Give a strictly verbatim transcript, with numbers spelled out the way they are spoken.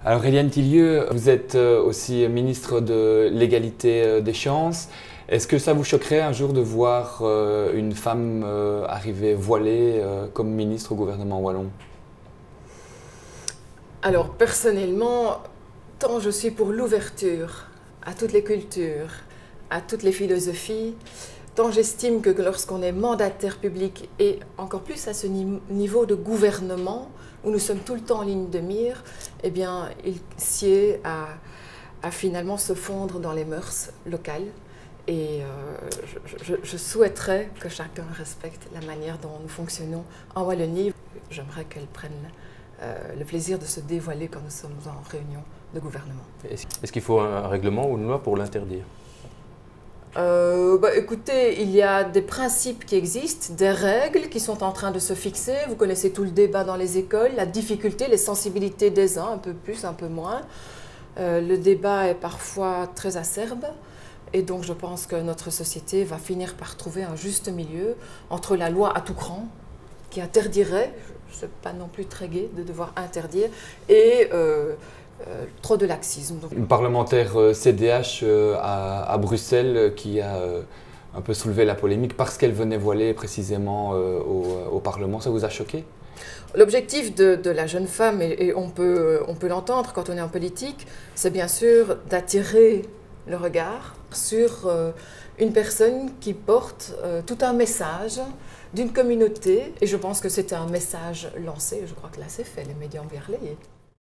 Alors Éliane Thillieu, vous êtes aussi ministre de l'égalité des chances. Est-ce que ça vous choquerait un jour de voir une femme arriver voilée comme ministre au gouvernement wallon? Alors personnellement, tant je suis pour l'ouverture à toutes les cultures, à toutes les philosophies, tant j'estime que lorsqu'on est mandataire public et encore plus à ce niveau de gouvernement où nous sommes tout le temps en ligne de mire, eh bien il sied à, à finalement se fondre dans les mœurs locales. Et euh, je, je, je souhaiterais que chacun respecte la manière dont nous fonctionnons en Wallonie. J'aimerais qu'elle prenne euh, le plaisir de se dévoiler quand nous sommes en réunion de gouvernement. Est-ce qu'il faut un règlement ou une loi pour l'interdire? Euh, bah, écoutez, il y a des principes qui existent, des règles qui sont en train de se fixer. Vous connaissez tout le débat dans les écoles, la difficulté, les sensibilités des uns, un peu plus, un peu moins. Euh, le débat est parfois très acerbe. Et donc je pense que notre société va finir par trouver un juste milieu entre la loi à tout cran, qui interdirait, je ne suis pas non plus très gai de devoir interdire, et euh, euh, trop de laxisme. Donc, une parlementaire C D H euh, à, à Bruxelles qui a euh, un peu soulevé la polémique parce qu'elle venait voilée précisément euh, au, au Parlement, ça vous a choqué? L'objectif de, de la jeune femme, et, et on peut, on peut l'entendre quand on est en politique, c'est bien sûr d'attirer le regard sur euh, une personne qui porte euh, tout un message d'une communauté. Et je pense que c'était un message lancé, je crois que là c'est fait, les médias ont bien relayé.